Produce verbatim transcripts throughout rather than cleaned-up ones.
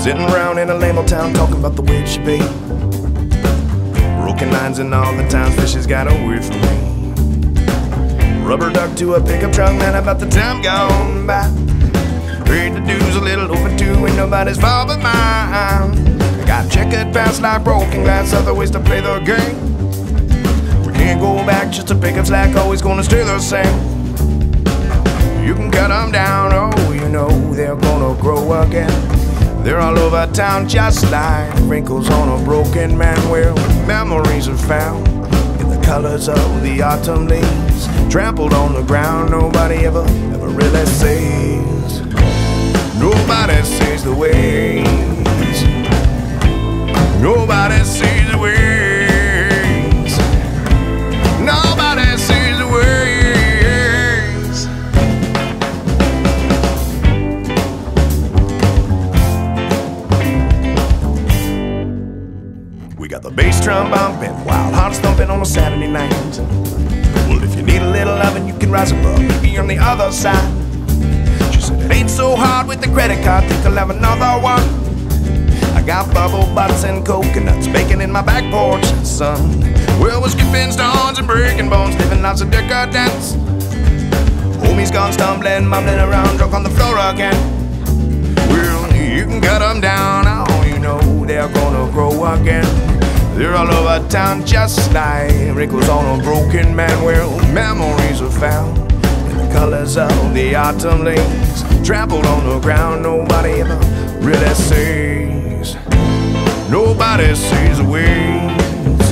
Sitting around in a lame old town talking about the way she be. Broken lines and all the times fishes got away from me. Rubber duck to a pickup truck, man, about the time gone by. Paid the dues a little over two, ain't nobody's fault but mine. I got checkered past like broken glass, other ways to play the game. We can't go back just to pick up slack, always gonna stay the same. You can cut them down, oh, you know they're gonna grow again. They're all over town just like wrinkles on a broken man. Where memories are found in the colors of the autumn leaves, trampled on the ground. Nobody ever, ever really sees. Nobody sees the ways. Nobody sees the ways. Nobody sees the ways. We got the bass drum bumping, wild hearts thumping on a Saturday night. Well, if you need a little loving, you can rise above, maybe on the other side. She said it ain't so hard with the credit card, think I'll have another one. I got bubble butts and coconuts baking in my back porch, son. Well, we're skipping stones and breaking bones, living lives of decadence. Homies gone stumbling, mumbling around, drunk on the floor again. Well, you can cut them down, oh, you know they're gonna grow again. They're all over town just like wrinkles on a broken man. Well, memories are found in the colors of the autumn leaves, trampled on the ground. Nobody ever really sees. Nobody sees the ways.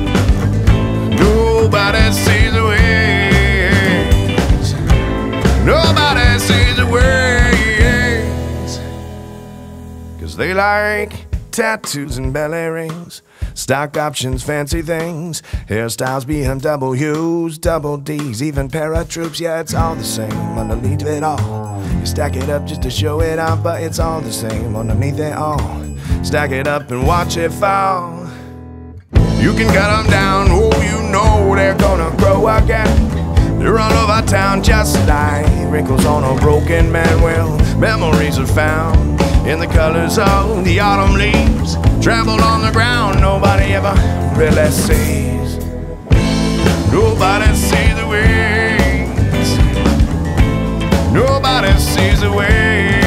Nobody sees the ways. Nobody sees the ways. 'Cause they like tattoos and belly rings, stock options, fancy things, hairstyles behind double U's, double D's, even paratroops. Yeah, it's all the same underneath it all. You stack it up just to show it off, but it's all the same underneath it all. Stack it up and watch it fall. You can cut them down, oh, you know they're gonna grow again. They're all over town just like wrinkles on a broken man. Well, memories are found in the colors of the autumn leaves, trampled on the ground. Nobody ever really sees. Nobody sees the ways. Nobody sees the ways.